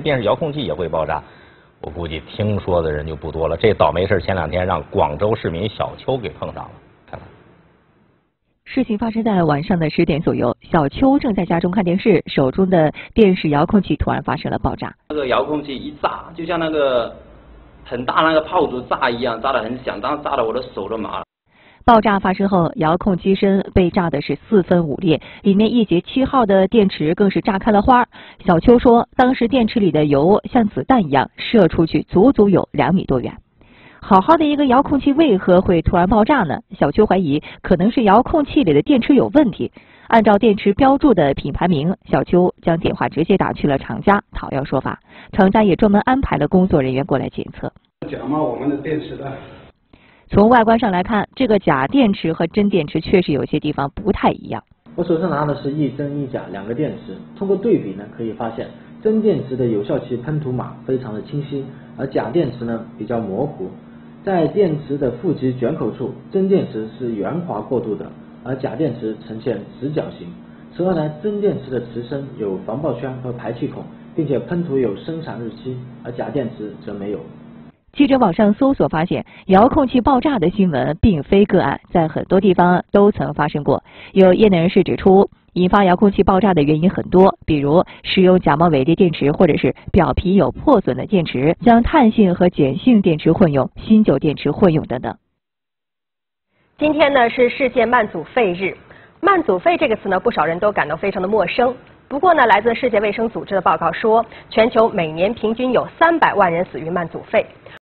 电视遥控器也会爆炸。我估计听说的人就不多了。这倒霉事前2天让广州市民小邱给碰上了。看看， 事情发生在晚上的10点左右，小邱正在家中看电视，手中的电视遥控器突然发生了爆炸。 那个遥控器一炸，就像那个很大那个炮竹炸一样，炸得很响，当时炸得我的手都麻了。 爆炸发生后，遥控机身被炸的是4分5裂，里面一节7号的电池更是炸开了花。小邱说，当时电池里的油像子弹一样射出去，足足有2米多远。好好的一个遥控器为何会突然爆炸呢？小邱怀疑可能是遥控器里的电池有问题。按照电池标注的品牌名，小邱将电话直接打去了厂家讨要说法，厂家也专门安排了工作人员过来检测。 假冒我们的电池的。 从外观上来看，这个假电池和真电池确实有些地方不太一样。 我手上拿的是一真一假2个电池，通过对比呢，可以发现真电池的有效期喷涂码非常的清晰，而假电池呢比较模糊。在电池的负极卷口处，真电池是圆滑过渡的，而假电池呈现直角形。此外呢，真电池的池身有防爆圈和排气孔，并且喷涂有生产日期，而假电池则没有。 记者网上搜索发现，遥控器爆炸的新闻并非个案，在很多地方都曾发生过。有业内人士指出，引发遥控器爆炸的原因很多，比如使用假冒伪劣电池，或者是表皮有破损的电池，将碳性和碱性电池混用、新旧电池混用等等。 今天呢是世界慢阻肺日，慢阻肺这个词呢，不少人都感到非常的陌生。不过呢，来自世界卫生组织的报告说，全球每年平均有300万人死于慢阻肺。